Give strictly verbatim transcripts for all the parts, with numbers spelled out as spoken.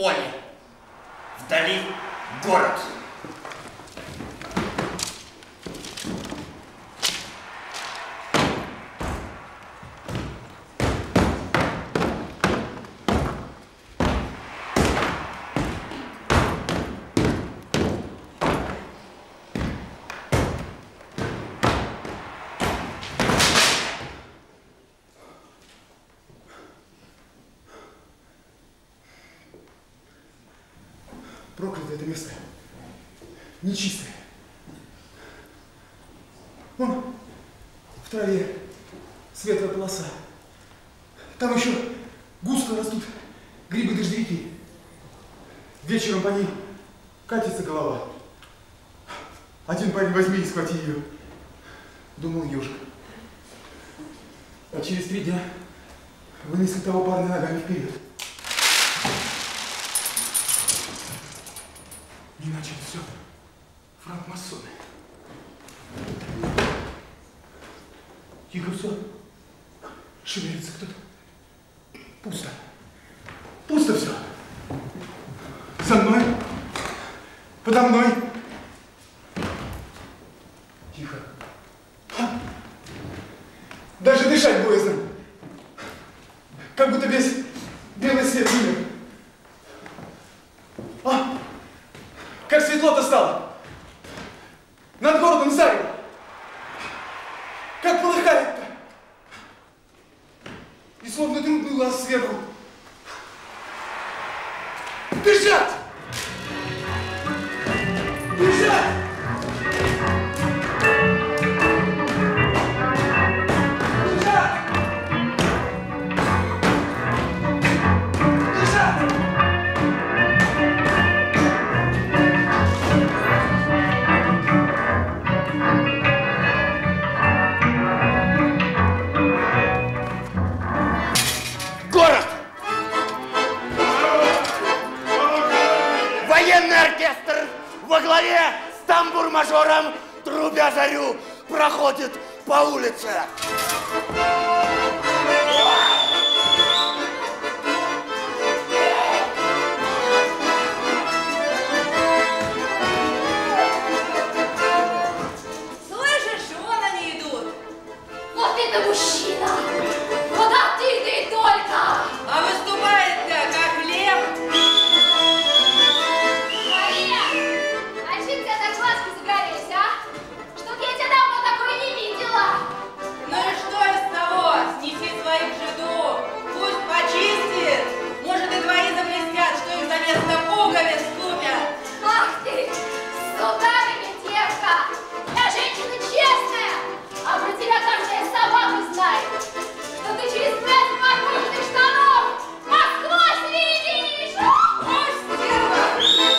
фоне. Вдали город. Проклятое это место. Нечистое. Вон в траве светлая полоса. Там еще густо растут грибы-дождевики. Вечером по ним катится голова. Один парень возьми и схвати ее. Думал ежик. А через три дня вынесли того парня ногами вперед. Иначе все франкмасоны. Тихо все. Шевелится кто-то. Пусто. Пусто все. За мной. Подо мной. Тихо. А? Даже дышать боязно. Как будто весь белый свет умер. А? Как светло-то стало! Над городом зарево! Как полыхает-то! И словно трудный глаз сверху. Бежать! Бежать! Во главе с тамбур-мажором, трубя зарю, проходит по улице. Слышишь, вон они идут. Вот это мужчина. Куда ты, ты только. А выступает-то как лев. Ну и что из того? Снеси своих жидов, пусть почистит. Может, и твои заблестят, что их за место пуговиц купят. Ах ты, сударыня девка! Я женщина честная, а про тебя каждая собака знает, что ты через пять морковных штанов насквозь видишь! Ой, стерва!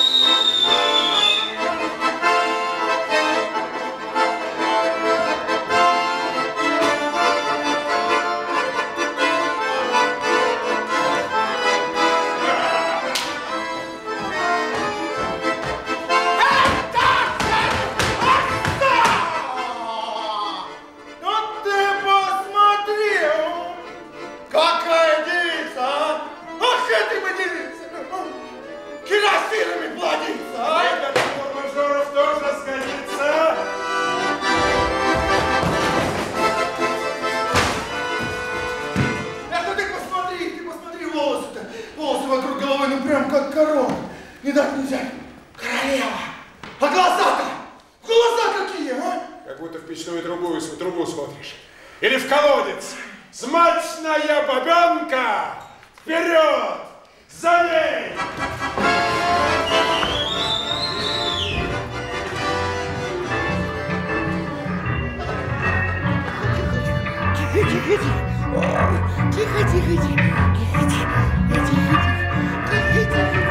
Кирасирами плодится, а? Этот формажоров тоже сгодится. Эх, ну ты посмотри, ты посмотри, волосы-то. Волосы вокруг головы, ну прям как корона. Не дать нельзя. Королева. А глаза-то? Глаза какие, а? Как будто в печную трубу, трубу смотришь. Или в колодец. Смачная бабенка! Вперед! За ней! Тихо, тихо, тихо. Тихо, тихо, тихо. Тихо, тихо, тихо. Тихо, тихо.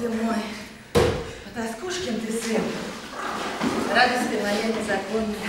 ты мой, потаскушкин ты сын, радость ты моя незаконная.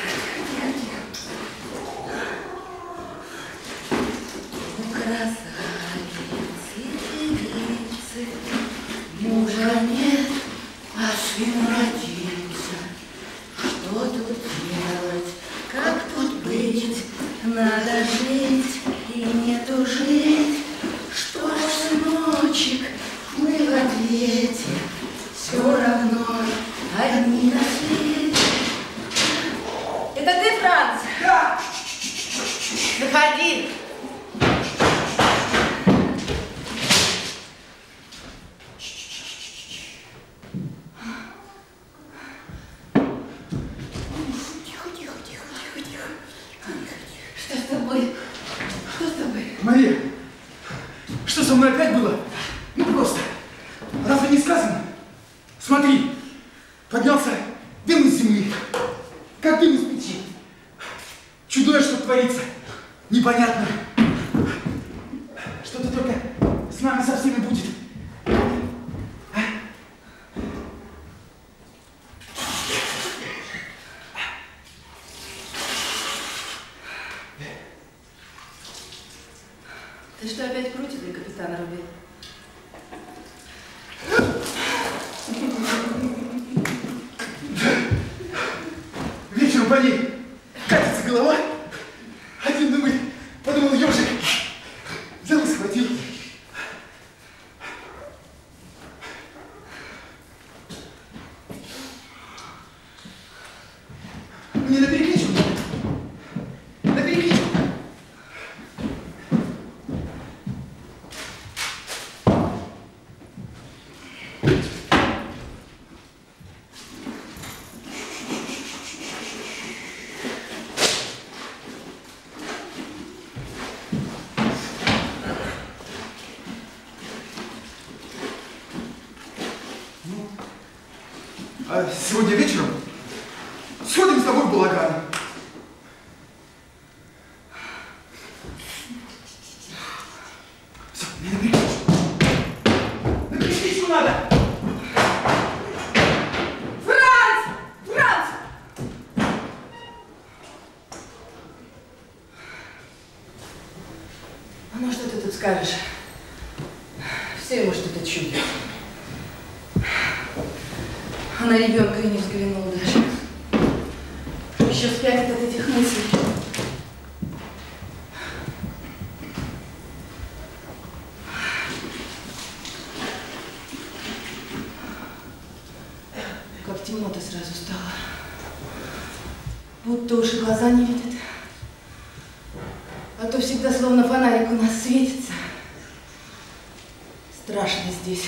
Ну, красавицы, девицы, мужа нет, а сын родился. Что тут делать, как тут быть, надо жить и не тужить. Что ж, сыночек, мы в ответе, все равно одни на свете. Это ты, Франц? Да! Заходи. Тихо, тихо, тихо, тихо, тихо. Что с тобой? Что с тобой? Мария, что со мной опять было? Ну просто. Разве не сказано? Смотри, поднялся дым из земли, как дым из печи. Чудное, что творится. Непонятно. Что-то только с нами со всеми будет. А? Ты что, опять прутья для капитана рубил? Вечером по ней катится голова. Один думает, подумал ежик. Взял и схватил. Мне на перекличку. На перекличку. А сегодня вечером сходим с тобой в балаган. Все, мне на перекличку. На перекличку надо. Франц! Франц! А ну что ты тут скажешь? Все ему что-то чудит. А на ребенка и не взглянул даже. Еще спятит от этих мыслей. Как темно-то сразу стало. Будто уж и глаза не видят. А то всегда словно фонарик у нас светится. Страшно здесь.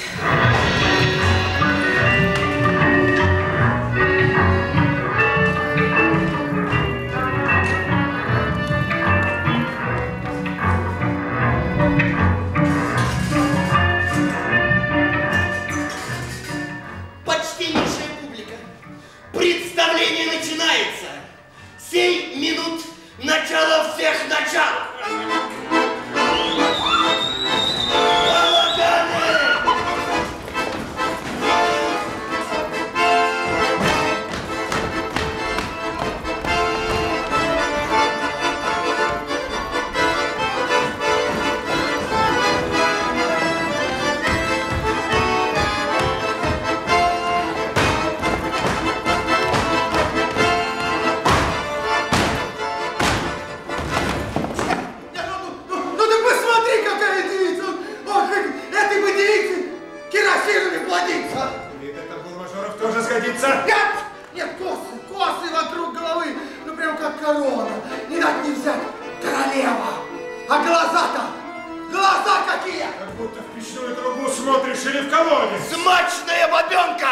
Почтеннейшая публика, представление начинается. Семь минут начала всех начал. Смачная бабенка!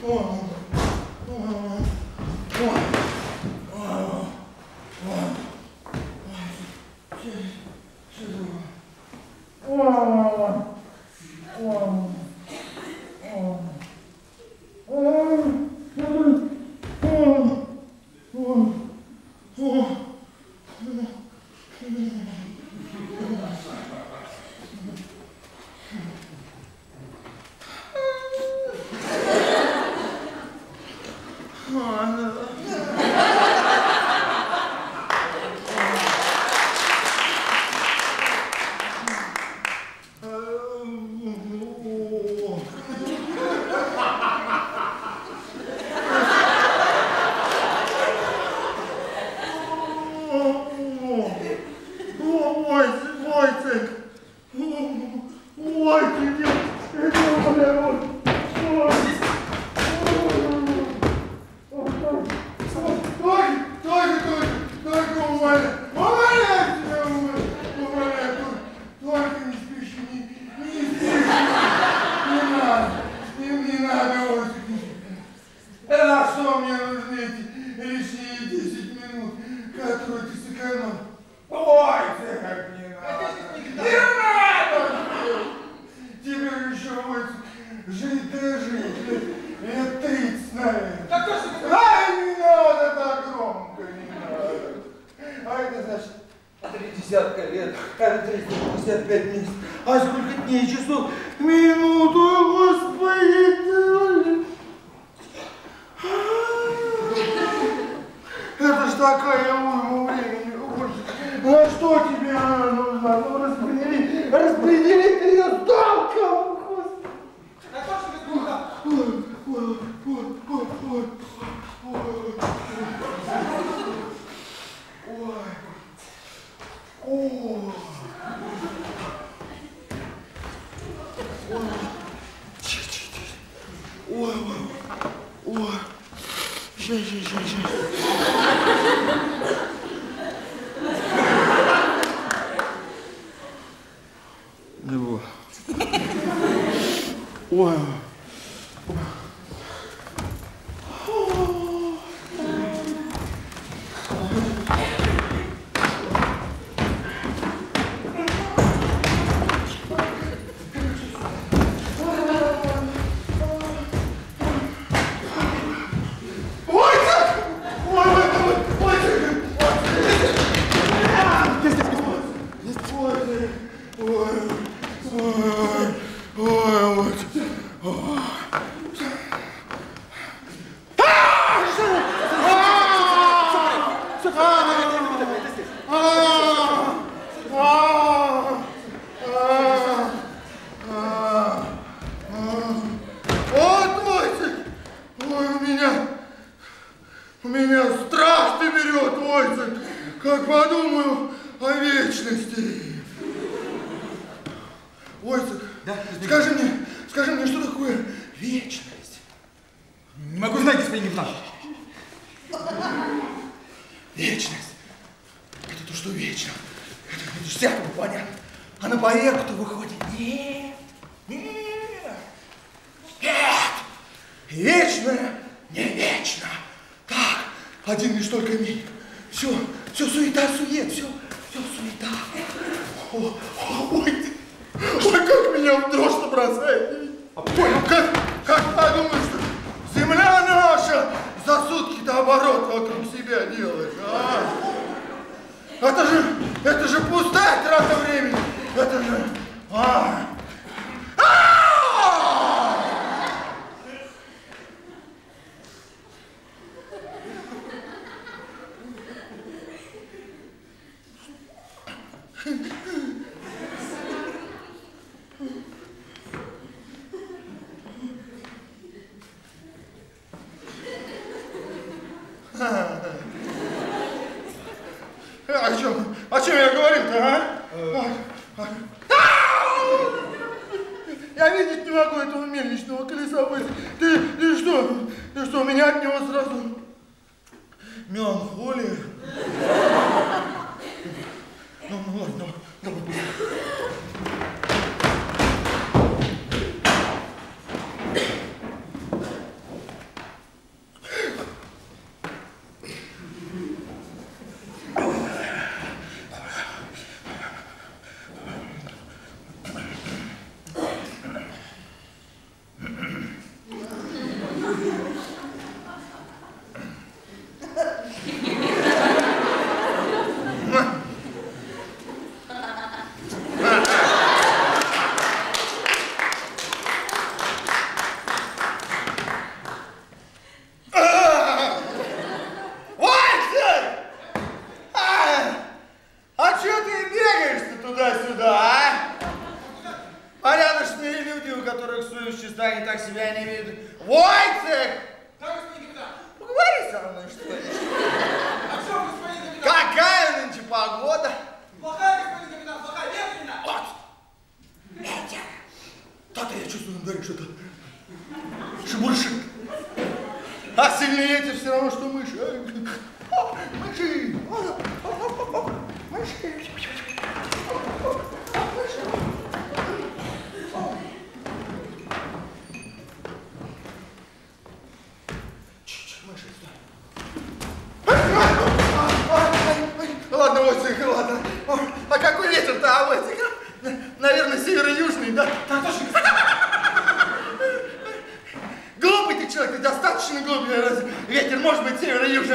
О чем? О чем я говорил-то, а? а? Я видеть не могу этого мельничного колеса. Ты, ты что? Ты что, у меня от него сразу меланхолия? Ну, ну ладно, давай, давай быстро. у которых совесть чиста, они так себя не ведут. Войцех! Да, господин капитан. Поговори со мной, что ли? А что, господин капитан? Какая нынче погода? Плохая, господин капитан, плохая, ветрена. Вот! Ветер! Так-то я чувствую, он говорит, что-то шебуршит. А сильнее ветер все равно, что мыши. Мыши! Мыши! Ладно, Войцех, ладно. А какой ветер-то, а, Войцех? Наверное, северо-южный, да? Да, точно. Глупый ты человек, ты достаточно глупый. Ветер может быть северо-южный.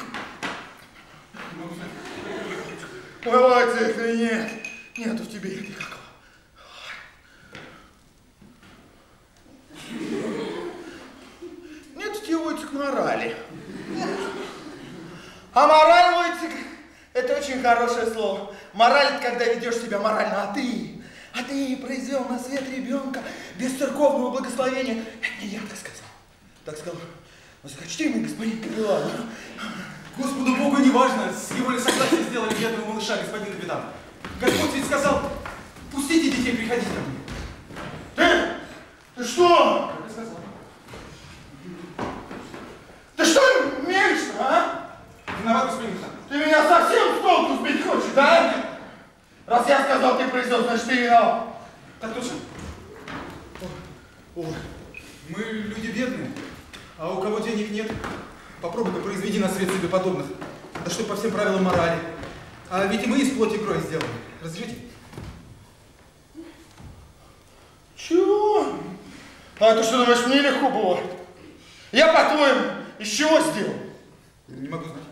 Ой, Войцех, нет. Нету в тебе никакого. Нет в тебе, Войцех, морали. А мораль, Войцех, это очень хорошее слово. Мораль – это когда ведешь себя морально, а ты, а ты произвел на свет ребенка без церковного благословения. Это не я так сказал. Так сказал высокочтимый господин капеллан. Господу Богу не важно, с его ли согласия сделали бедного малыша, господин капитан. Господь ведь сказал, пустите детей, приходите ко мне. Ты? Ты что? Как я сказал. Ты что мелешь, а? Виноват, господин капитан. Ты меня совсем с толку сбить хочешь, да? Раз я сказал, ты произвел, значит, ты виноват. Так точно. Ой. Мы люди бедные, а у кого денег нет, попробуй-ка произведи на свет себе подобных. Да что по всем правилам морали. А ведь и мы из плоти и крови сделаны. Разрешите? Чего? А это что, думаешь, мне легко было? Я, по-твоему, из чего сделал? Не могу знать.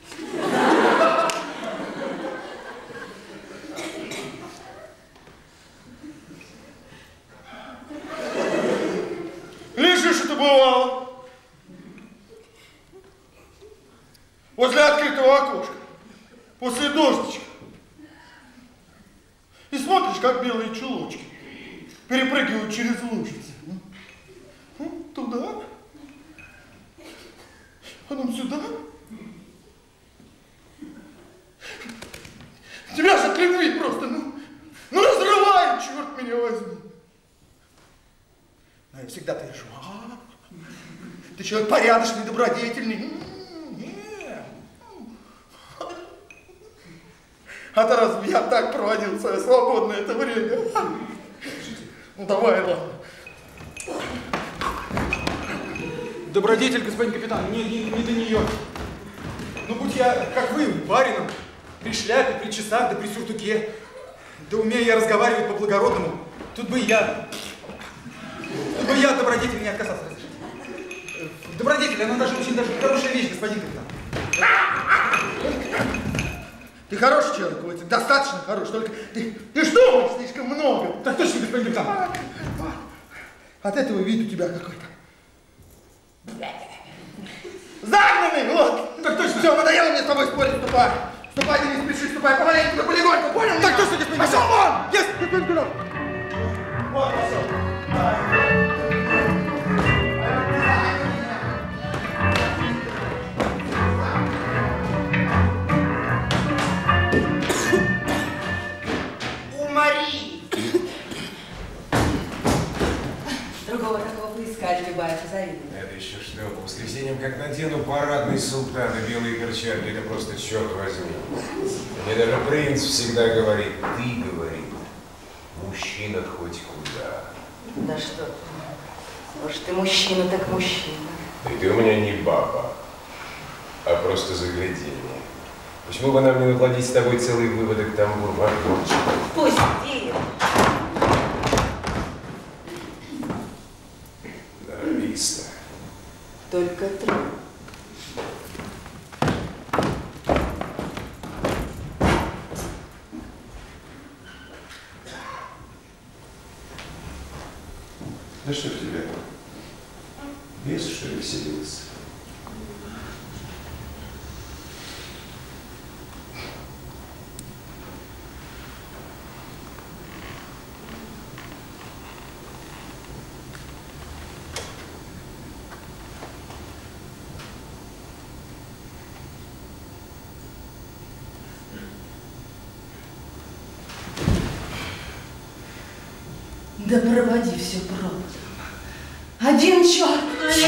Лежишь, это бывало. Возле открытого окошка. После дождичка. И смотришь, как белые чулочки перепрыгивают через лужицы. Туда. Потом сюда. Тебя же от любви просто, ну, ну разрывает, черт меня возьми. А я всегда твержу, а, ты человек порядочный, добродетельный. Нет. А то разве я так проводил свое свободное это время? Ну давай, ладно. Добродетель, господин капитан, не, не, не до нее. Ну, будь я, как вы, барином, при шляпе, при часах, да при сюртуке, да умея я разговаривать по-благородному, тут бы я, тут бы я от добродетели не отказался. Добродетель, она даже очень даже хорошая вещь, господин капитан. Ты хороший человек, Войцех, достаточно хороший, только ты, ты ж думаешь слишком много. Так точно, господин капитан. От этого вид у тебя какой-то. Загнанный, вот! Так точно! Все, надоело мне с тобой спорить, ступай! Ступай, ты не спеши, ступай помаленьку, да полегоньку, понял? Так точно, господин Пошел вон! Есть! Господин Капеллан! Вот, пошел. Умори! Другого такого поискать, любая, позови. Это еще что? По воскресеньям как надену парадный султан и белые перчатки, это просто черт возьми. Мне даже принц всегда говорит, ты, говорит, мужчина хоть куда. Да что ты. Уж ты мужчина, так мужчина. Да и ты у меня не баба, а просто загляденье. Почему бы нам не наплодить с тобой целый выводок тамбур, морковочек? Пусти! Да, Виста. Только три. Да что в тебя? Бес, что ли, вселился? Да проводи все проводом. Один черт.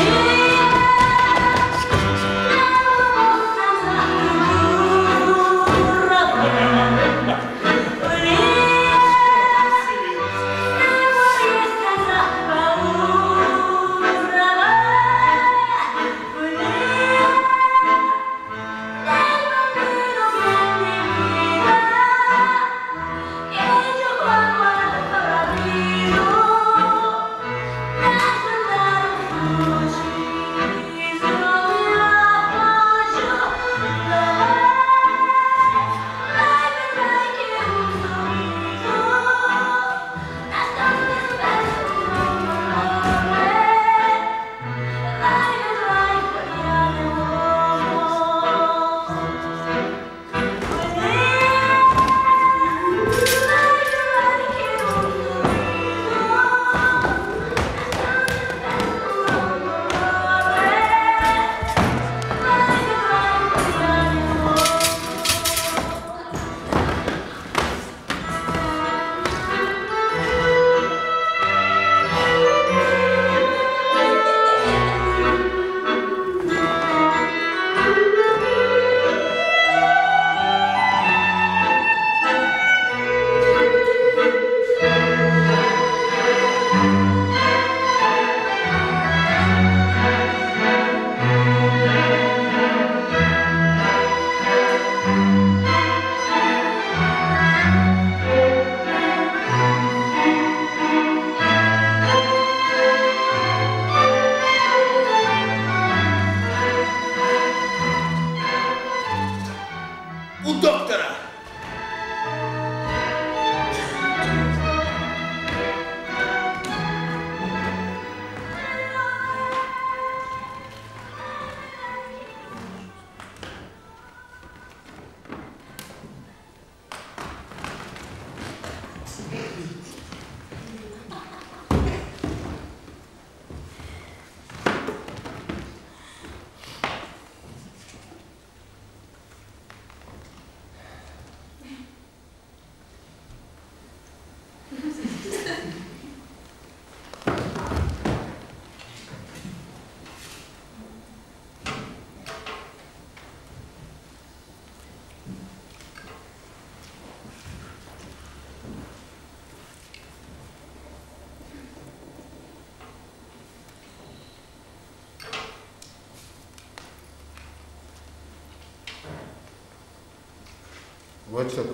Войцек.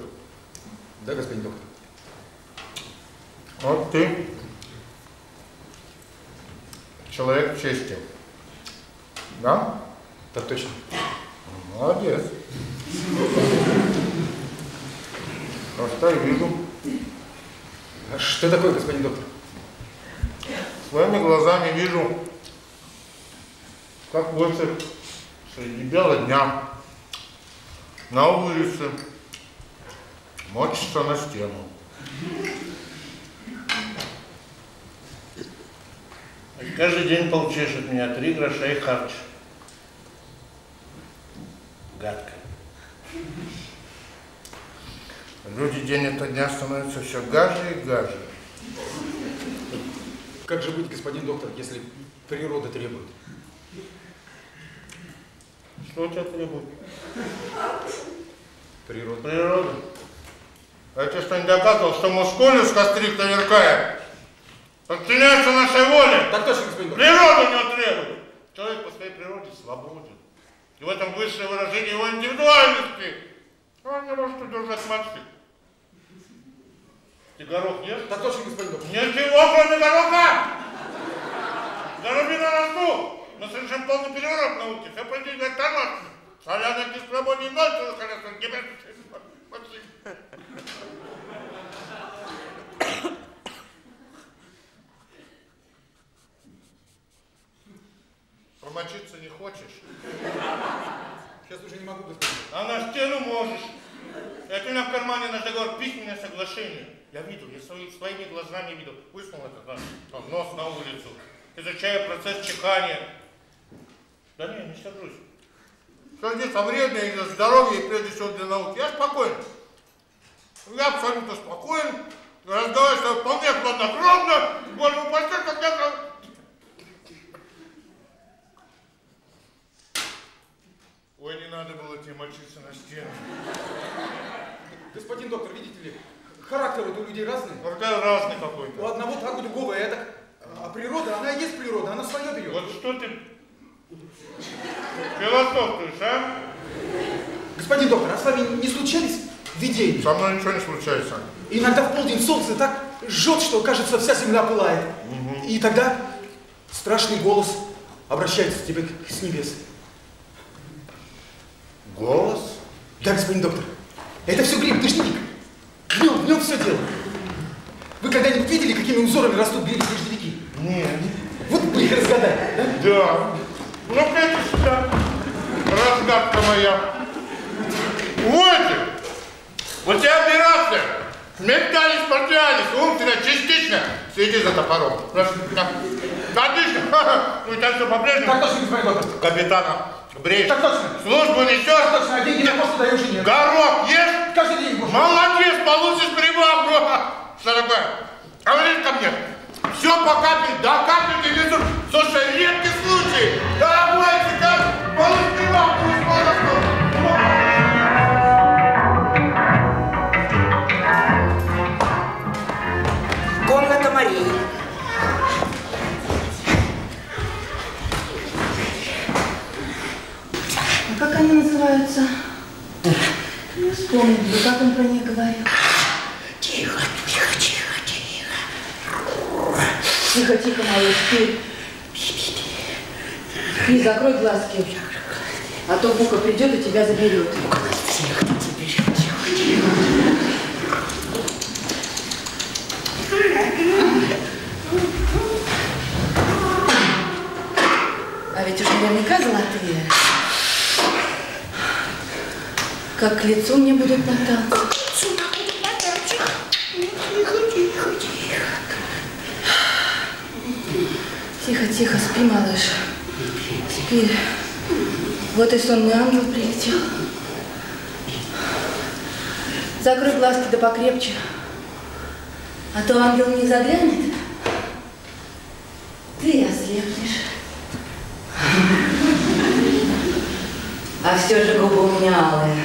Да, господин доктор. Вот ты человек чести. Да? Так точно. Молодец. Просто вижу. А что такое, господин доктор? Своими глазами вижу, как Войцек среди бела дня на улице мочится на стену. Каждый день получаешь от меня три гроша и харч. Гадко. Люди день ото дня становятся все гаже и гаже. Как же быть, господин доктор, если природа требует? Что у тебя требует? Природа. Природа. А я тебе что, не доказывал, что мускулюска стрикта веркая подчиняется нашей воле? Так точно, господин доктор. Природа у него требует. Человек по своей природе свободен. И в этом высшее выражение его индивидуальности. Он не может удержать мальчик. Ты горох ешь? Так точно, господин доктор. Ничего, кроме гороха! Заруби на носу! Мы совершим полный переворот в науке. Все пойдет как тормоз. Соляная кислота не ноль, что колесо гибель. Помочиться не хочешь? Сейчас уже не могу, господин. А на стену можешь. Это у меня в кармане наш договор, письменное соглашение. Я видел, я свои, своими глазами видел. Высунул этот наш там, нос на улицу, изучая процесс чихания. Да не, не сержусь. Сердиться вредно и для здоровья, и прежде всего для науки. Я спокоен. Я абсолютно спокоен. Разговариваю с тобой вполне хладнокровно. Боже, постель, как я... Ой, не надо было тебе мочиться на стену. Господин доктор, видите ли, характер вот у людей разный. Характер разный какой-то. У одного так, у другого это. А природа, она и есть природа, она свое берет. Вот что ты философствуешь, а? Господин доктор, а с вами не случались видения? Со мной ничего не случается. Иногда в полдень солнце так жжет, что, кажется, вся земля пылает. Угу. И тогда страшный голос обращается к тебе с небес. Голос? Да, господин доктор. Это все гриб, дождевик. В нем, в нем все дело. Вы когда-нибудь видели, какими узорами растут грибы-дождевики? Нет. Вот вы их разгадали, да? Да. Ну, это что? Разгадка моя. Вот! Вот тебе операция. Менталис, портиалис, умственно, частично. Следи за топором. Отлично. Ну и так все по-прежнему. Так точно, господин доктор. Капитана бреешь. Так точно. Службу несешь. Так точно, а деньги на посту даешь и нет. Горох ешь. Каждый день, боже. Молодец, получишь прибавку. Что такое? Говоришь ко мне. Все по капель, до капельки везут. Слушай, редкий случай. Дорогой, как получишь прибавку. Комната Марии. А как они называются? Не вспомню, как он про них говорил. Тихо, тихо, тихо, тихо. Тихо, тихо, малыш, ты. И закрой глазки, а то Бука придет и тебя заберет. Бука нас всех заберет. Тихо, тихо. А ведь уж наверняка золотые. Как к лицу мне будут мотаться. Тихо, тихо, тихо. Тихо, тихо, спи, малыш. Спи. Вот и сонный ангел прилетел. Закрой глазки да покрепче. А то ангел не заглянет, ты ослепнешь. А все же губы у меня алые.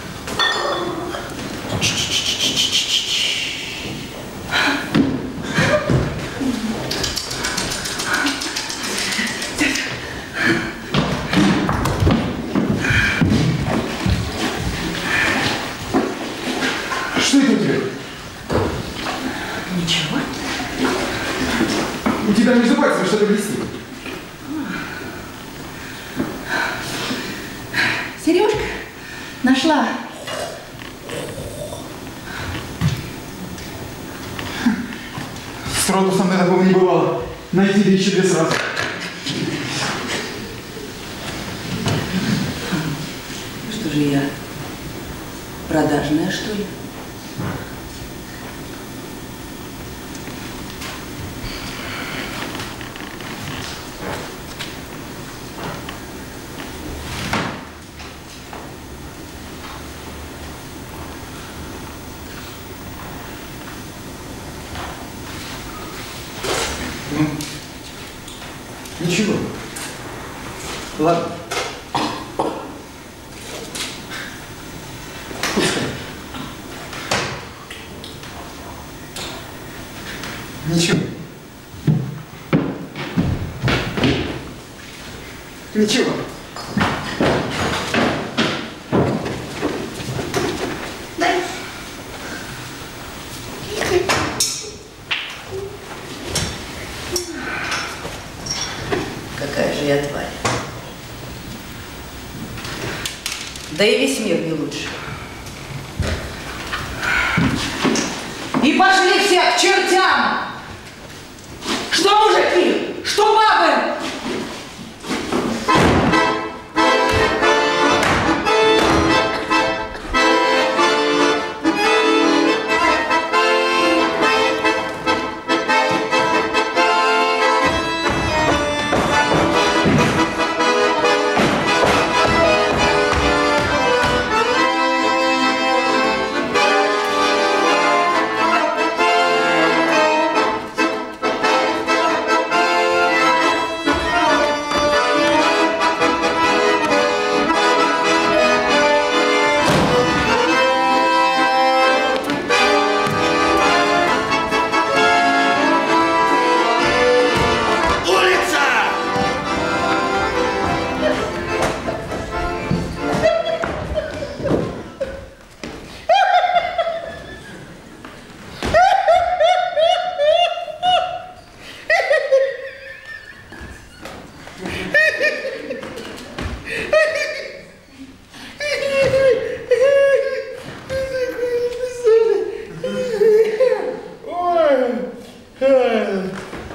Что это у тебя? Ничего. У тебя между пальцами что-то блестит. Сережка, нашла. Сроду со мной такого не бывало. Найти да еще две сразу. Что же я, продажная, что ли? Ничего. Ладно. Пускай. Ничего. Ничего. Какая же я тварь. Да и весь мир не лучше. И пошли все к чертям! Что мужики? Что бабы?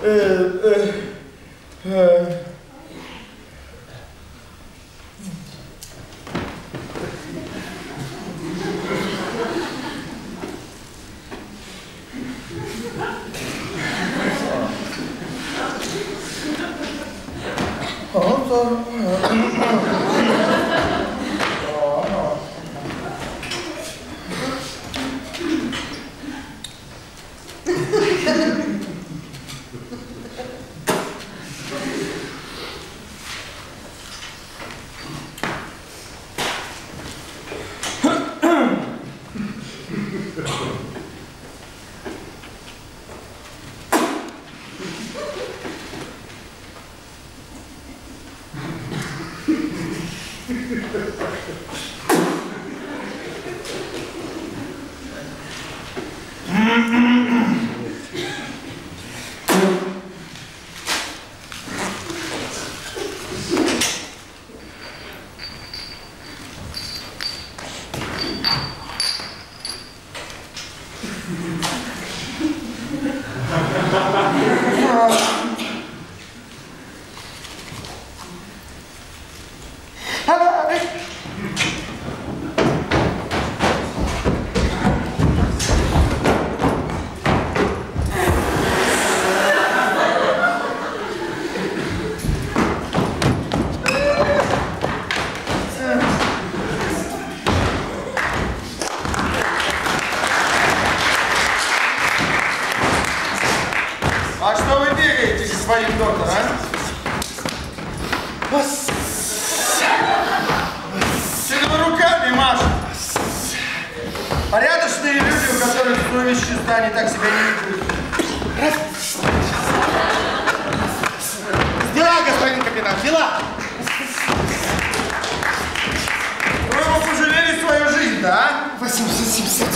Э, э, э. А что вы бегаете, господин доктор, а? Что вы руками машете? Порядочные люди, у которых совесть чиста, они так себя не ведут. Дела, господин капитан, дела! Вы бы пожалели свою жизнь, да? восемьсот семьдесят.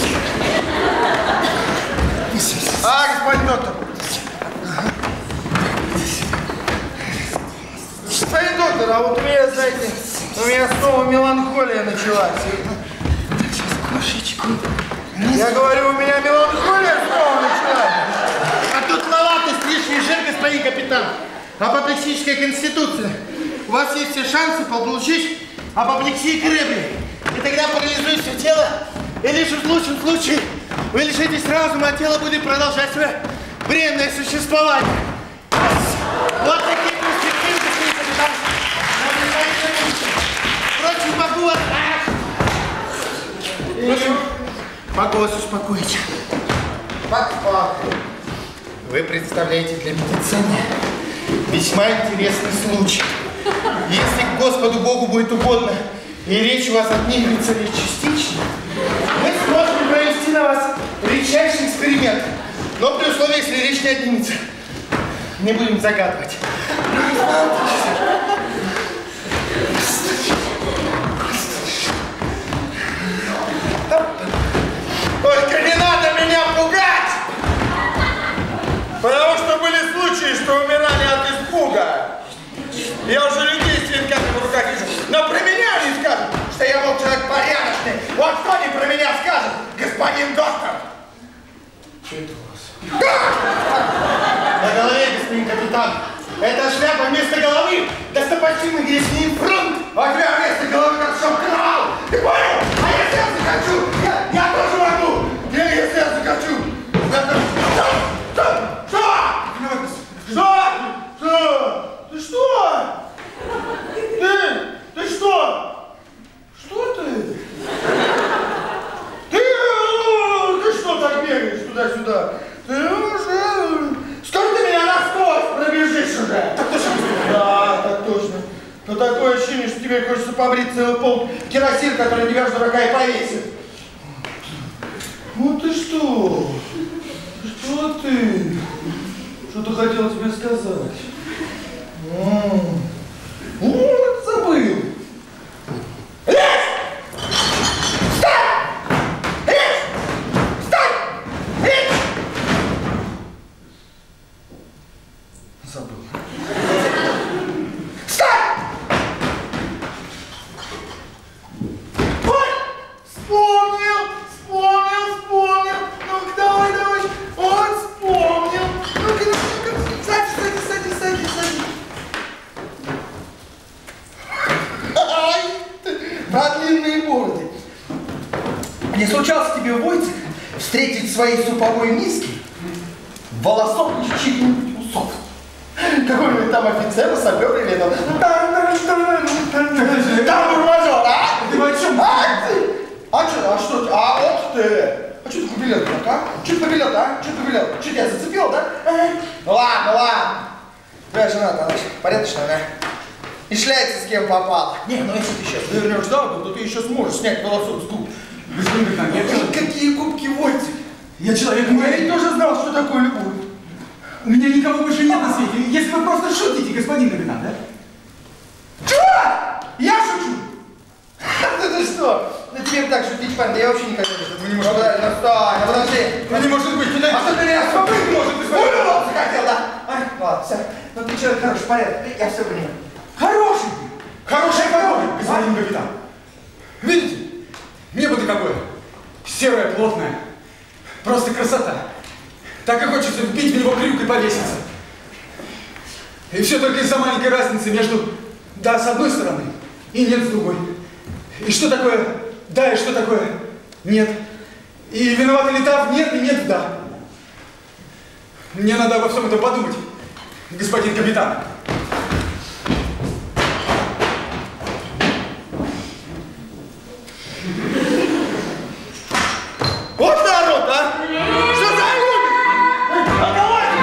А, господин доктор? Господин доктор, а вот у меня, знаете, у меня снова меланхолия началась. Кошечку. Я говорю, у меня меланхолия снова началась. А тут маловато лишний жир, господин капитан. Апоплексическая конституция. У вас есть все шансы получить апоплексию кребли. И тогда парализует все тело. И лишь в лучшем случае вы лишитесь разума, а тело будет продолжать свое бренное существование. Вот такие перспективы, господин капитан. Впрочем, могу вас... Могу вас успокоить. Вы представляете для медицины весьма интересный случай. Если к Господу Богу будет угодно, и речь у вас отнимется лишь частично, мы сможем провести на вас редчайший эксперимент. Но при условии, если речь не отнимется. Не будем загадывать. Только не надо меня пугать! Потому что были случаи, что умирали от испуга. Я уже людей с венками в руках вижу. Но про меня они скажут, что я был человек порядочный. Вот что они про меня скажут, господин доктор? На голове, господин капитан. Это шляпа вместо головы. Достопочтимый грязный фронт. А тебя вместо головы как шоп-канал. Ты понял? А если я захочу, я, я тоже могу. Я, если я захочу. Я тоже... Что? Что? Что? Что? Ты что? Ты? Ты что? Что ты? Ты, ты что так бегаешь туда-сюда? Ты уже... Скажи, ты меня насквозь пробежишь уже. Так точно. Да, так точно. Но такое ощущение, что тебе хочется побрить целый пол керосин, который тебя с дурака и повесит. Ну ты что? Что ты? Что-то хотел тебе сказать. М-м. Вот, забыл. Лезь! Встань! Лезь! Встань! Лезь! Забыл. Встань! Ой! Вспомнил! Вспомнил! Вспомнил! Ну-ка, давай, давай! Он вспомнил! Ну-ка, ну-ка! Садись! тебе, Войцек, встретить в своей суповой миске волосок из чьих-нибудь усов. Какой-нибудь там офицер, сапер или там... Там бурмажор, а? Ты о чем? А, ты? А что, а что? А, ох ты! А что ты побелел так, а? Что ты побелел, а? Что ты побелел? Что тебя зацепил, да? Ну ладно, ладно. Твоя жена-то, она порядочная, да? И шляется с кем попало. Не, ну если ты сейчас вернешь за угол, то ты еще сможешь снять волосок с губ. Господин капитан, я человек. Какие губки, Войцек? Я человек. Я ведь тоже знал, что такое любовь. У меня никого больше нет на свете. Если вы просто шутите, господин капитан, да? Чего? Я шучу? Да ты что? Да тебе так шутить, парень, да я вообще никогда не шучу. Вы не можете... Ну, ну, стой, ну подожди. Ну не может быть, А что ты меня освободить может, господин капитан? Уволился хотел, да? А, ладно, все. Ну ты человек хороший, порядок, я все понимаю. Хороший! Хороший подобие, господин капитан. Видите? Небо-то какое. Серое, плотное. Просто красота. Так и хочется вбить в него крюк и повеситься. И все только из-за маленькой разницы между «да» с одной стороны и «нет» с другой. И что такое «да» и что такое «нет». И виноват ли «да» в «нет» и «нет» в «да». Мне надо обо всем этом подумать, господин капитан. Вот народ, а! Что за люди? А давайте!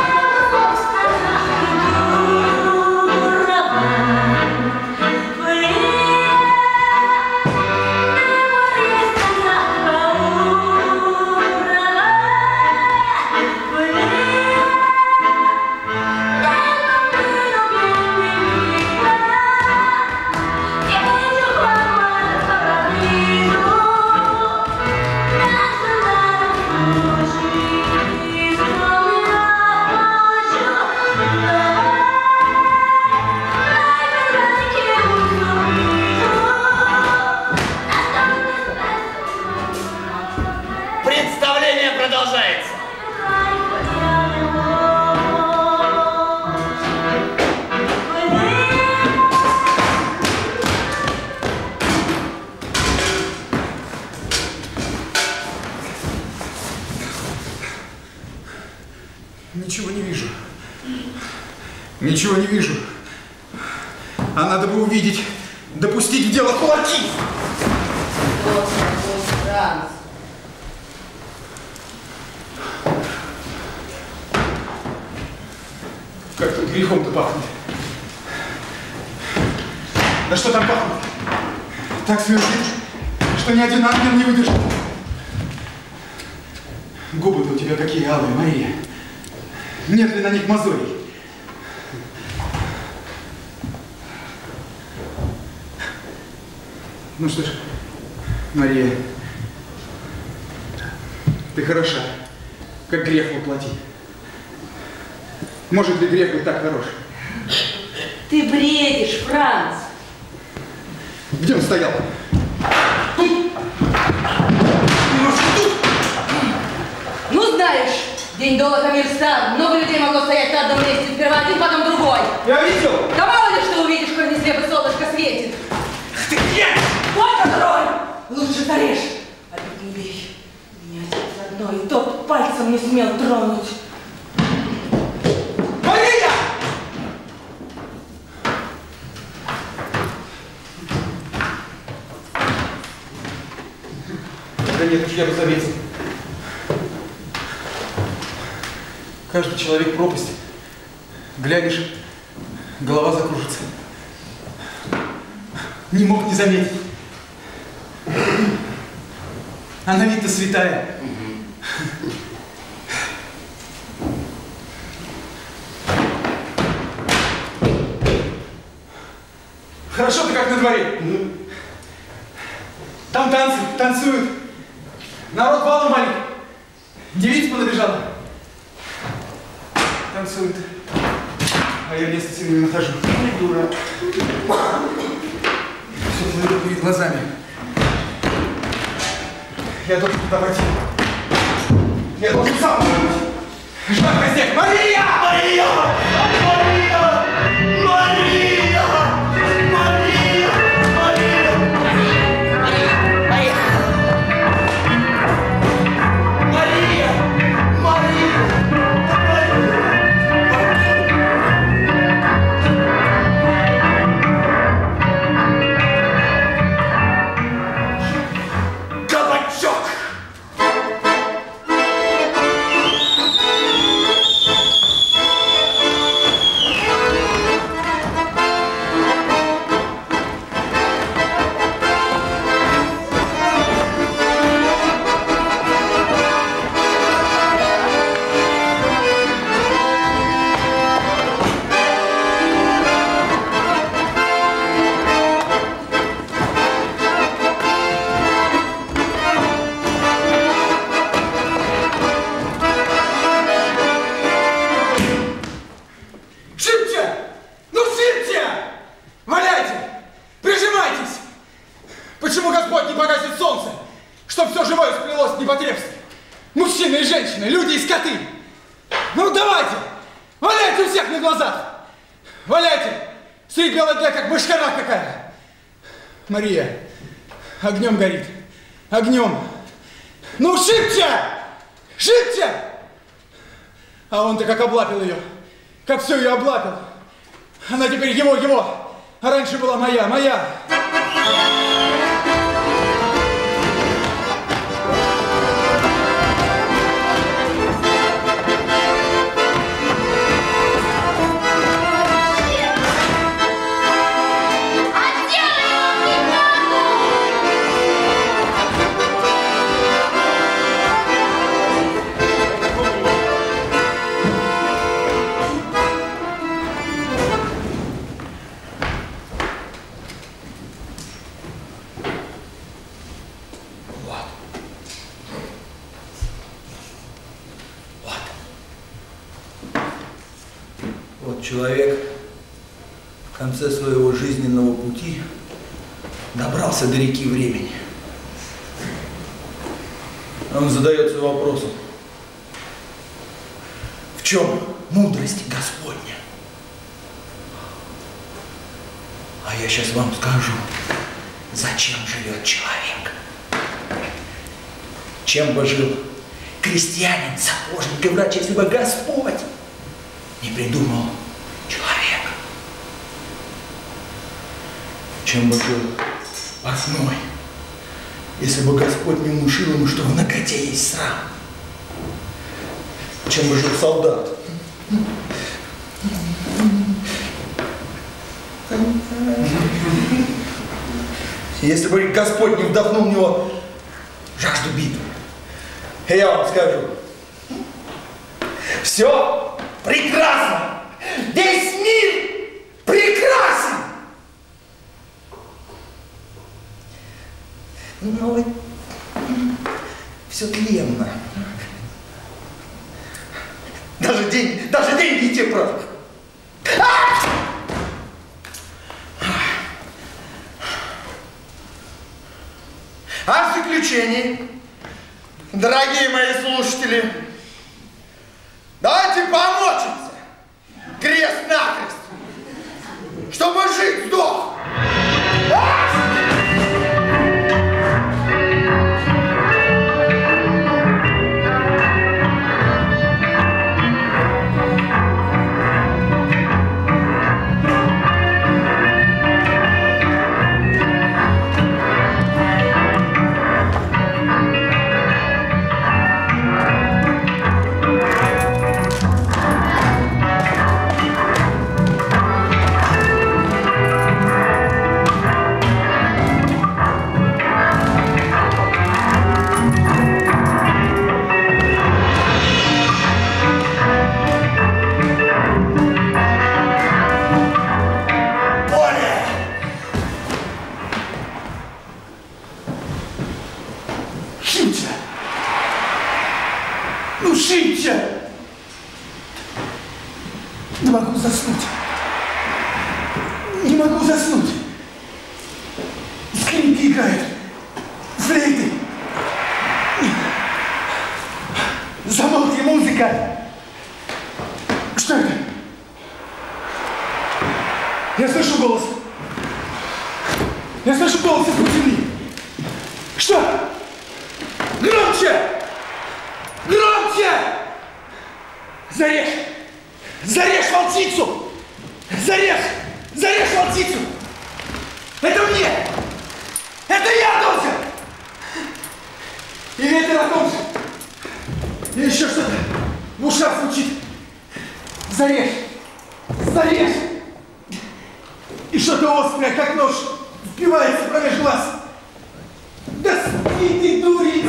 Представление продолжается. Ничего не вижу. Ничего не вижу. А надо бы увидеть, допустить в дело кулаки. Что с тобой, Франц? Как тут грехом-то пахнет. Да что там пахнет? Так смердит, что ни один ангел не выдержит. Губы-то у тебя какие алые, Мария. Нет ли на них мозолей? Ну что ж, Мария, ты хороша, как грех воплоти. Может ли грех быть так хорош? Ты бредишь, Франц. Где он стоял? Тут! Немножко тут! Ну знаешь, день долга мир сам. Много людей могло стоять на одном месте. Сперва один, потом другой. Я видел! Да мало ли что увидишь, коль не слепо солнышко светит. Ты где? Вот контроль! Лучше зарежь. А тут не бей. Меня отец одной, и тот пальцем не смел тронуть. Мария! Да нет уж, я бы заметил. Каждый человек пропасть. Глянешь, голова закружится. Не мог не заметить. Она ведь-то святая. Хорошо-то как на дворе. Там танцы, танцуют. Народ валом валит. Девица понабежала. Танцуют. А я место себе не нахожу. Ой, дура. Все плывет перед глазами. Я должен туда пойти. Я должен сам быть. Ждать костяк. Мария! Мария! Мария! Мария! Мария! Мария! Мария! глазах. Валяйте! Средь бела дня, как мышкара какая. Мария, огнем горит. Огнем. Ну, шибче! Шибче! А он-то как облапил ее. Как все ее облапил. Она теперь его, его. А раньше была моя, моя. Человек в конце своего жизненного пути добрался до реки времени. Он задается вопросом, в чем мудрость Господня? А я сейчас вам скажу, зачем живет человек. Чем бы жил крестьянин, сапожник и врач, если бы Господь не придумал человека? Чем бы жил портной, если бы Господь не внушил ему, что в наготе есть срам? Чем бы жил солдат, если бы Господь не вдохнул в него жажду битвы? И я вам скажу, все прекрасно! Весь мир прекрасен! Но все тленно. Даже деньги, даже деньги и те прав. А в заключении, дорогие мои слушатели, давайте помочимся крест-накрест, чтобы жить сдох. Не могу заснуть. Не могу заснуть. Скрипки играют. Флейты. Замолкни, музыка. Что это? Я слышу голос. Я слышу голос из-под земли. Что? Громче! Громче! Зарежь! Зарежь волчицу! Зарежь! Зарежь волчицу! Это мне! Это я должен! И ветер о том же! И еще что-то в ушах звучит. Зарежь! Зарежь! И что-то острое, как нож, впивается промеж глаз. Да спи ты, дурень!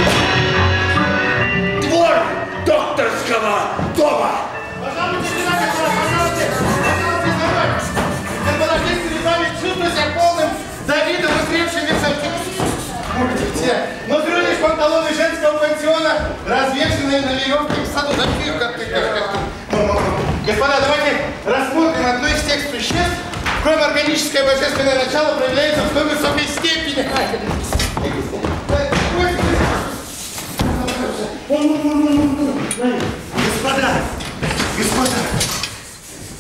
Двор докторского дома! Пожалуйста, пожалуйста, пожалуйста, господа, здесь перед вами чувствую себя полным Давидом, узревшим все. Внутри лишь панталоны женского пансиона, развешенные на веревке в саду. Господа, давайте рассмотрим одно из тех существ, в коем органическое божественное начало проявляется в той высокой степени. Господа, господа,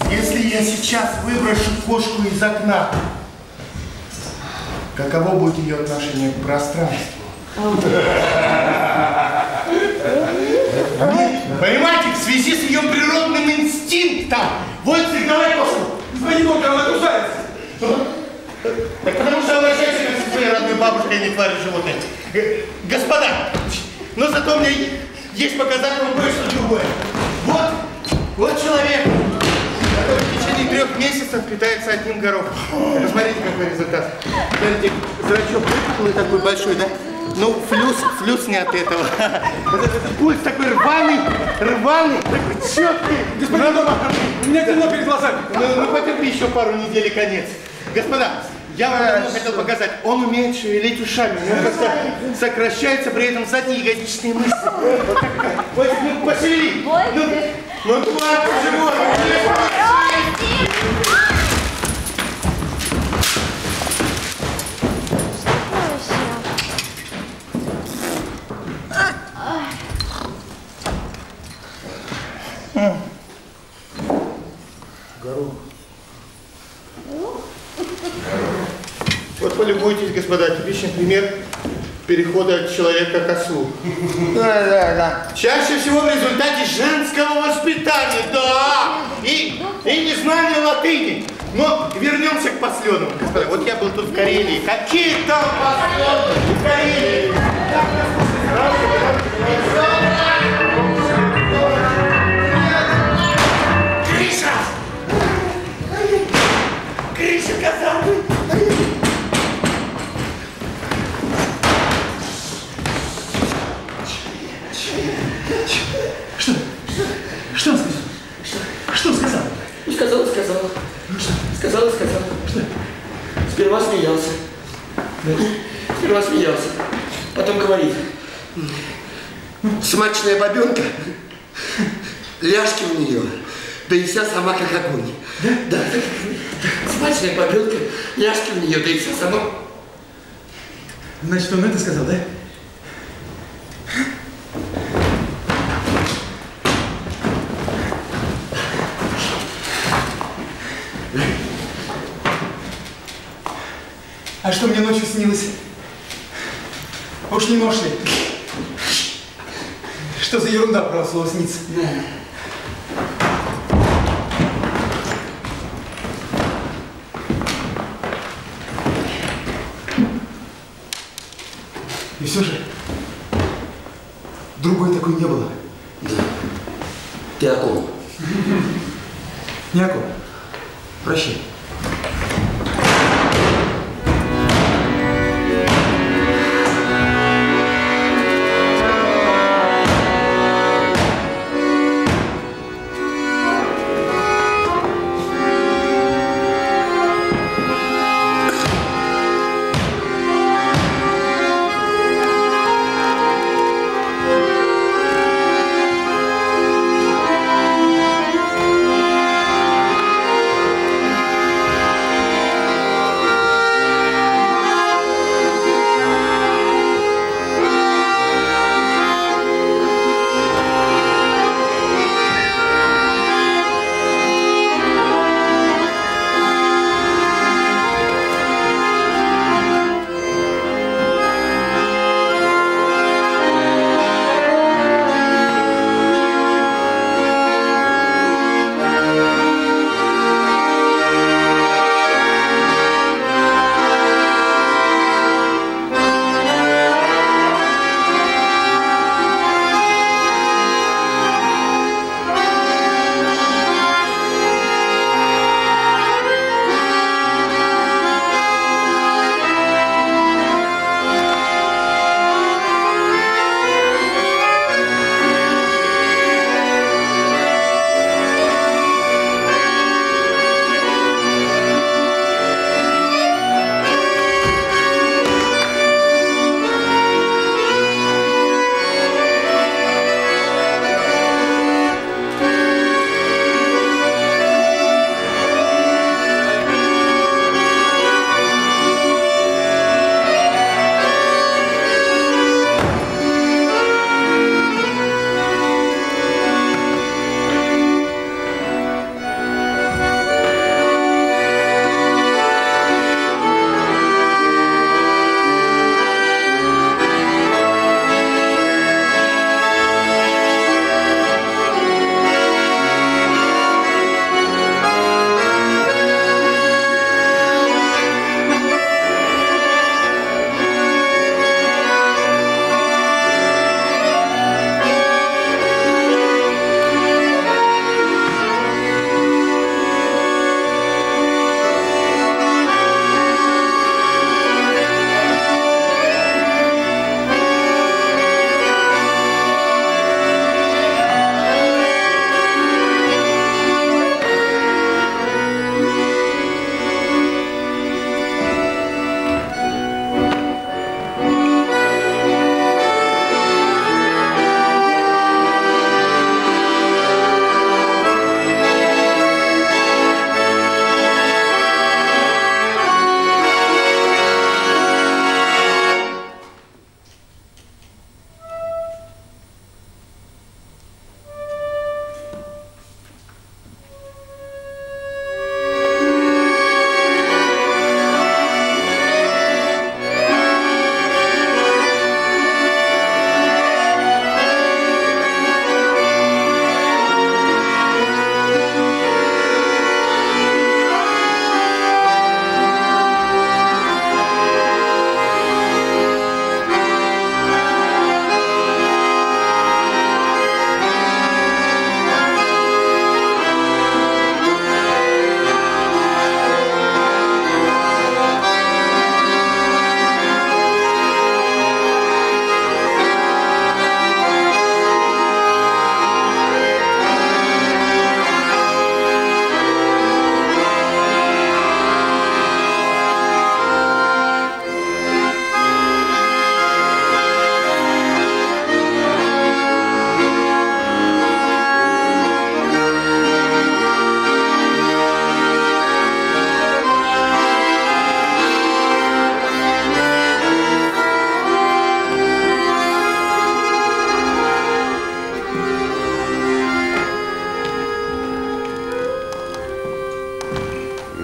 если я сейчас выброшу кошку из окна, каково будет ее отношение к пространству? Понимаете, в связи с ее природным инстинктом. Вот сигнал кошку. Господин доктор, она кусается. Так потому что обращайся к своей родной бабушке, а не твари животные. Господа, но зато мне есть показать вам кое-что другое. Вот, вот человек, который в течение трех месяцев питается одним горохом. Посмотрите, какой результат. Смотрите, зрачок выпуклый такой большой, да? Ну, флюс, флюс не от этого. Вот этот пульс такой рваный, рваный, такой четкий. Господин доктор, у меня темно перед глазами. Ну, ну потерпи еще пару недель и конец. Господа, я вам давно хотел показать, он умеет шевелить ушами, у него просто сокращаются при этом задние ягодичные мышцы. Вот такая. Вот, ну, пошевели. Ну, ну, тварь, животное. Горох. Вот полюбуйтесь, господа, типичный пример перехода от человека к ослу. Да, да, да. Чаще всего в результате женского воспитания, да, и, и незнания латыни. Но вернемся к посленам, господа. Вот я был тут в Карелии. Какие там послены в Карелии? Гриша! Гриша, казак! Что? Что он сказал? Что он сказал? Ну, сказал, сказал. Ну что? Сказал, сказал. Что? Сперва смеялся. Сперва смеялся. Потом говорит. Смачная бабенка. Ляжки у нее. Да и вся сама как огонь. Да? Да. Смачная бабенка. Ляжки у нее. Да и вся сама. Значит, он это сказал, да? А что мне ночью снилось? Уж не можешь ли? Что за ерунда про слово снится? Да. И все же другой такой не было. Да. Ты о ком? Ни о ком. Прощай. Thank you.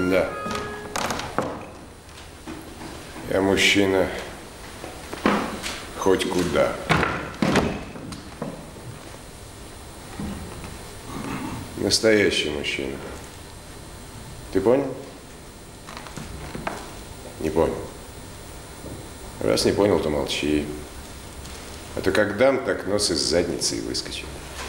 Да. Я мужчина хоть куда. Настоящий мужчина. Ты понял? Не понял. Раз не понял, то молчи. А то как дам, так нос из задницы и выскочит.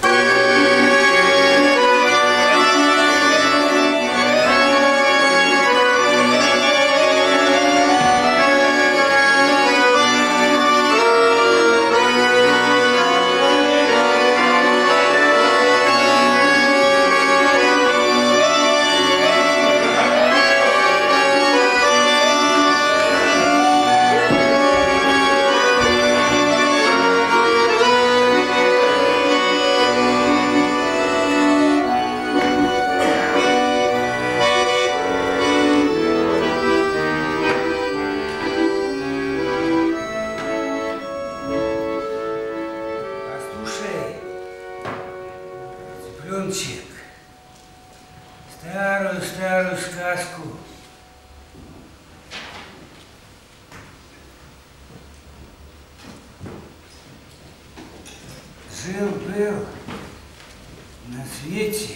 Жил-был на свете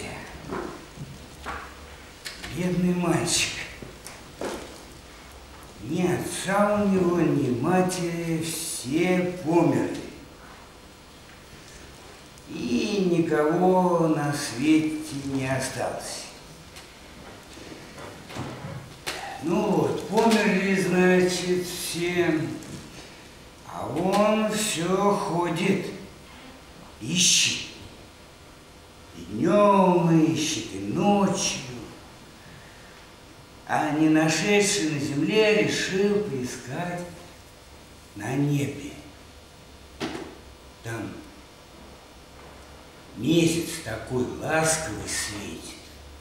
бедный мальчик. Ни отца у него, ни матери, все померли. И никого на свете не осталось. Ну вот, померли, значит, все, а он все ходит. Ищет. И днем ищет, и ночью. А не нашедший на земле решил поискать на небе. Там месяц такой ласковый светит.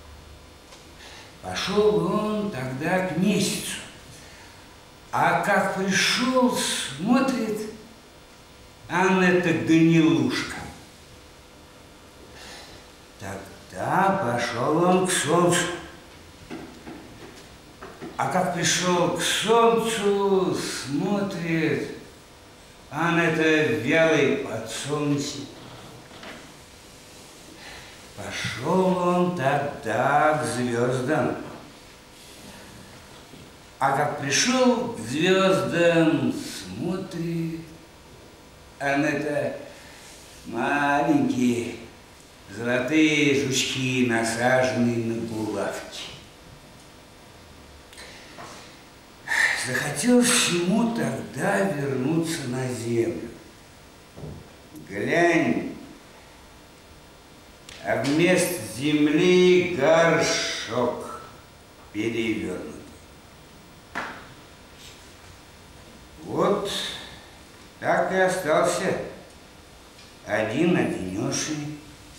Пошел он тогда к месяцу. А как пришел, смотрит, а это гнилушка. Тогда пошел он к солнцу. А как пришел к солнцу, смотрит, а на это вялый подсолнечник. Пошел он тогда к звездам. А как пришел к звездам, смотрит, а на это маленькие золотые жучки, насаженные на булавки. Захотелось ему тогда вернуться на землю. Глянь, а вместо земли горшок перевернут. Вот так и остался один-одинешенек.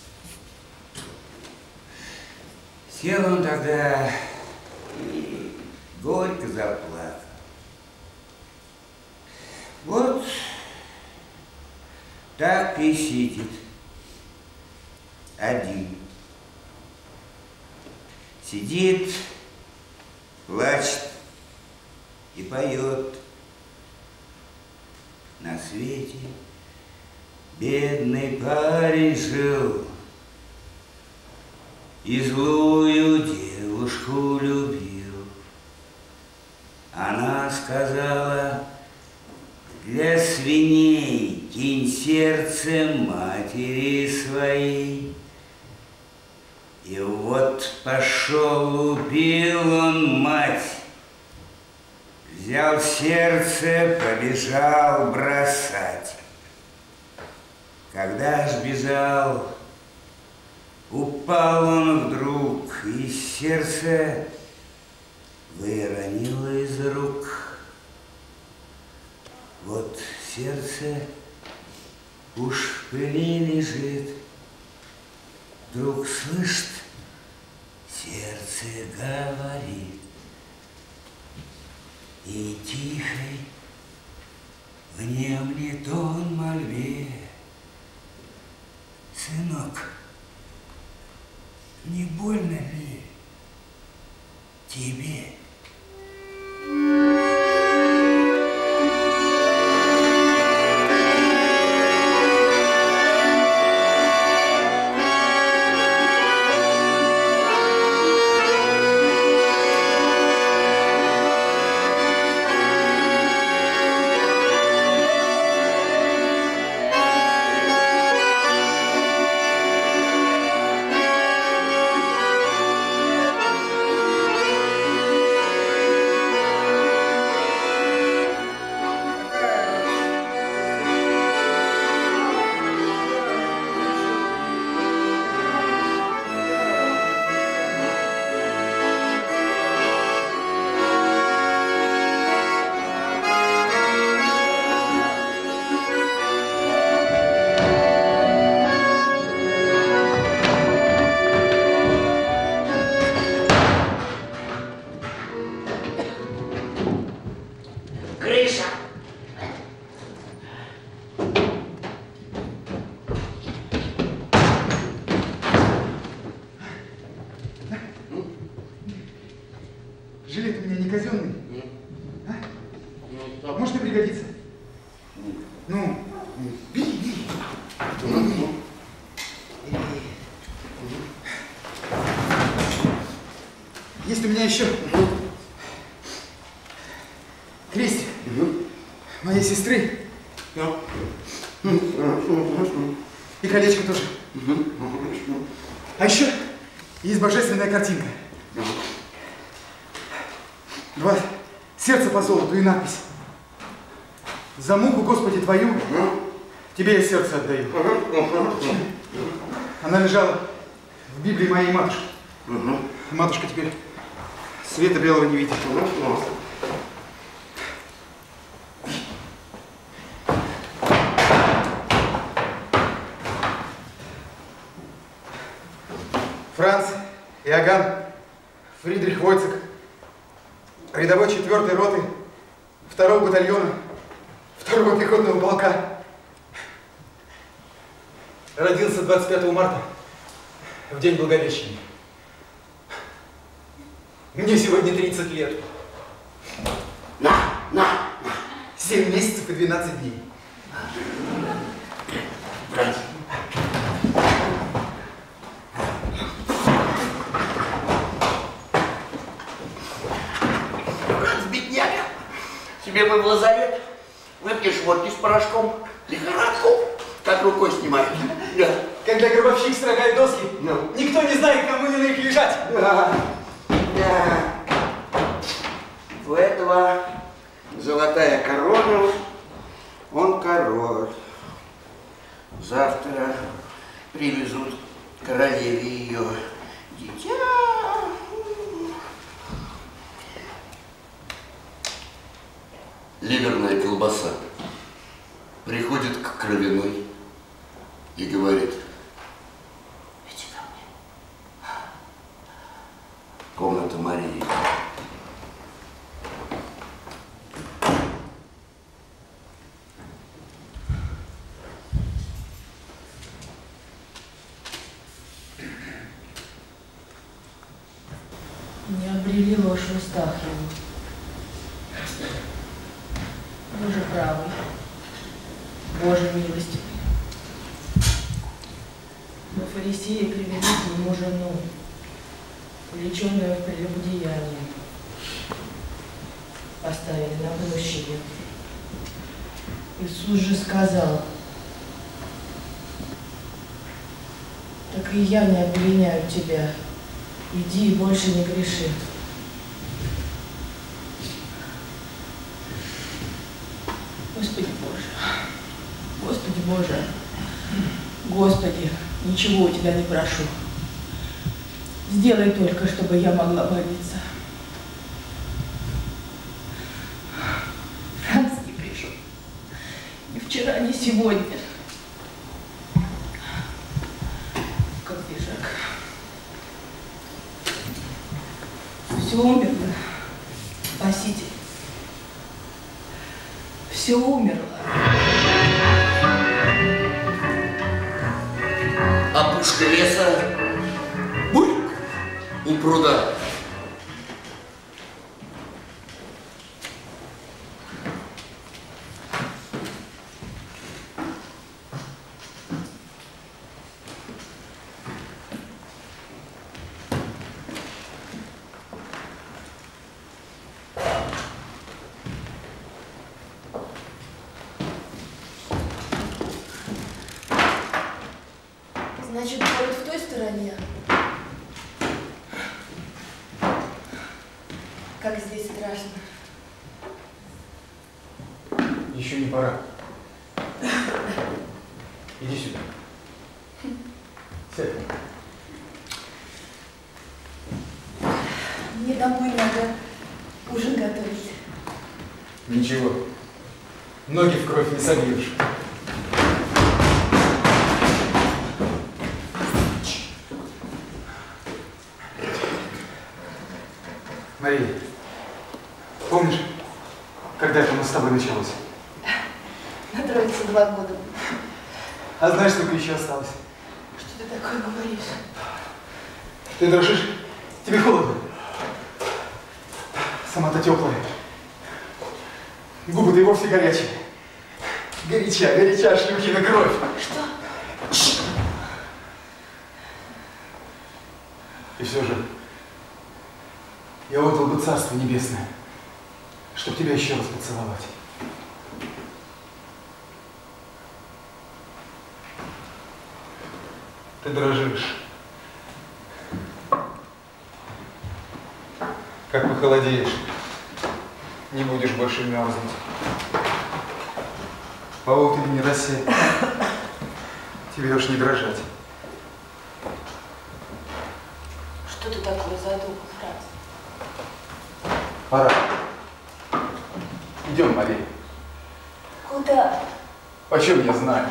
Сел он тогда и горько заплакал. Вот так и сидит один. Сидит, плачет и поет. На свете бедный парень жил и злую девушку любил. Она сказала: для свиней кинь сердце матери своей. И вот пошел, убил он мать, взял сердце, побежал бросать. Когда ж бежал, упал он вдруг, и сердце выронило из рук. Вот сердце уж в пыли лежит, вдруг слышит, сердце говорит. И тихой внемлет он мольбе: сынок, не больно ли? тебе. Жилет у меня не казенный. А? Может и пригодится. Ну, бери, бери. Есть у меня еще крестик моей сестры. И колечко тоже. А еще есть божественная картинка. Два сердца по золоту и надпись: «За муку, Господи, Твою, Тебе я сердце отдаю». Она лежала в Библии моей матушки. Матушка теперь света белого не видит. Франц Иоганн Фридрих Войцек, рядовой четвертой роты второго батальона второго пехотного полка. Родился двадцать пятого марта, в день Благовещения. Мне сегодня тридцать лет. На, на, на. семь месяцев и двенадцать дней. Брать. Брат, бедняга, тебе бы в лазарет, выпьешь водки с порошком, лихорадку, как рукой снимает. Да. Когда гробовщик строгает доски, Ну. никто не знает, кому на них лежать. Да. Да. У этого золотая корона, он король. Завтра привезут королеве ее дитя. Ливерная колбаса приходит к Кровяной и говорит: иди ко мне. Комната Марии. Не обрели ложь в устах его. Боже правый, Боже милостивый. Но фарисеи привели к нему жену, увлеченную в прелюбодеянии. Поставили на площади. Иисус же сказал: так и я не обвиняю тебя. Иди и больше не греши. Господи Боже, Господи Боже, Господи, ничего у Тебя не прошу. Сделай только, чтобы я могла молиться. Франц не пришел. Ни вчера, ни сегодня. Как бежак. Все умерло, Спаситель. Все умерло. Опушка леса, бульк у пруда. Как здесь страшно. Еще не пора. Иди сюда. Сядь. Мне домой надо ужин готовить. Ничего. Ноги в кровь не собьешь. Мария, помнишь, когда это у нас с тобой началось? На Троице два года. А знаешь, сколько еще осталось? Что ты такое говоришь? Ты дрожишь? Тебе холодно? Сама-то теплая. Губы-то и вовсе горячие. Горяча, горяча, шлюхина кровь. Что? И все же, я отдал бы Царство Небесное, чтобы тебя еще раз поцеловать. Ты дрожишь. Как похолодеешь, не будешь больше мерзнуть. По утренней росе тебе уж не дрожать. Что ты такое задумал, Франц? Пора. Идем, Мария. Куда? Почем я знаю?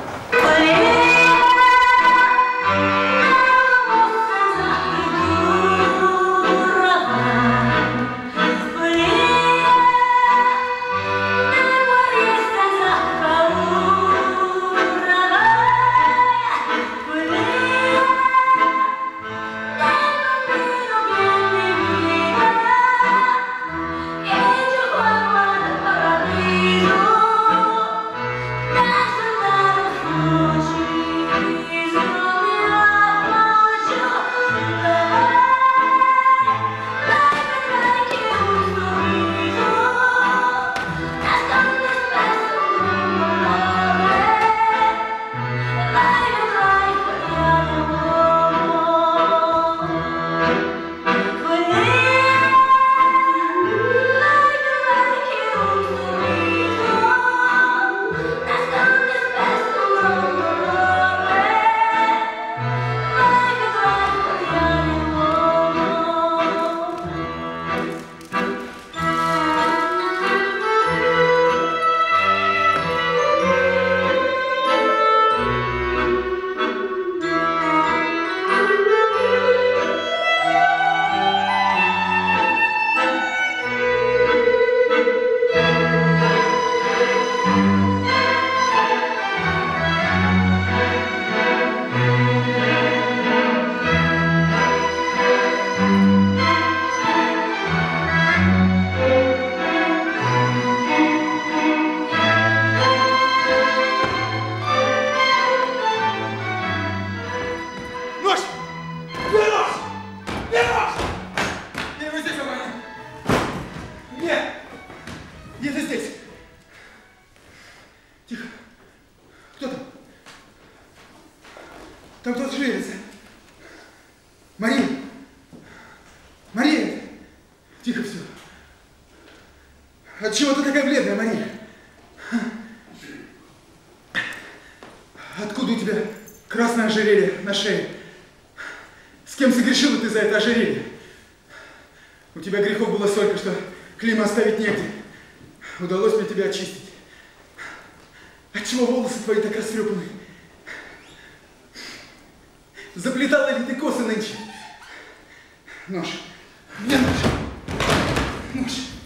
Там кто-то шевелится. Мария! Мария! Тихо все. Отчего ты такая бледная, Мария? Откуда у тебя красное ожерелье на шее? С кем согрешила ты за это ожерелье? У тебя грехов было столько, что клейма оставить негде. Удалось мне тебя очистить. Отчего волосы твои так растрепаны? Заплетала ли ты косы нынче? Нож. Где нож? Нож.